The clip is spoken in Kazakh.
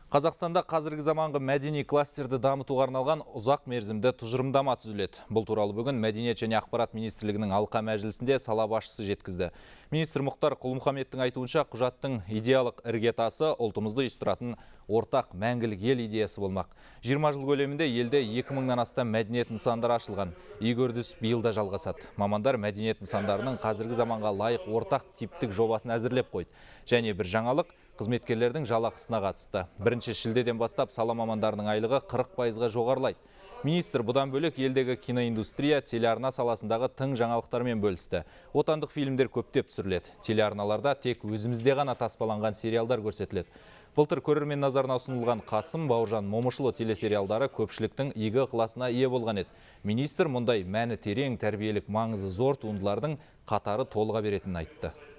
Қазақстанда қазіргі заманғы мәдени кластерді дамытуға арналған ұзақ мерзімді тұжырымдама түзіледі. Бұл туралы бүгін Мәдениет және ақпарат министрлігінің алқа мәжілісінде сала басшысы жеткізді. Министр Мұхтар Құл-Мұхаммедтің айтуынша, құжаттың идеялық іргетасы ұлтымызды ұйыстыратын ортақ мәңгілік ел идеясы болмақ. 20 жыл көлемінде елде 2000-нан астам мәдениет нысандары ашылған. Игі үрдіс биыл да жалғасады. Мамандар мәдениет нысандарының қазіргі заманға лайық ортақ типтік жобасын әзірлеп қойды. Және бір жаңалық қызметкерлердің жалақысына қатысты. 1 шілдеден бастап сала мамандарының айлығы 40%-ға жоғарылайды. Министр бұдан бөлек елдегі киноиндустрия, телеарна саласындағы тың жаңалықтармен бөлісті. Отандық фильмдер көптеп түсіріледі. Телеарналарда тек өзімізде ғана таспаланған сериалдар көрсетіледі. Былтыр көрермен назарына ұсынылған Қасым, Бауыржан Момышұлы телесериалдары көпшіліктің игі ықыласына ие болған еді. Министр мұндай мәні терең, тәрбиелік маңызы зор туындылардың қатары толыға беретінін айтты.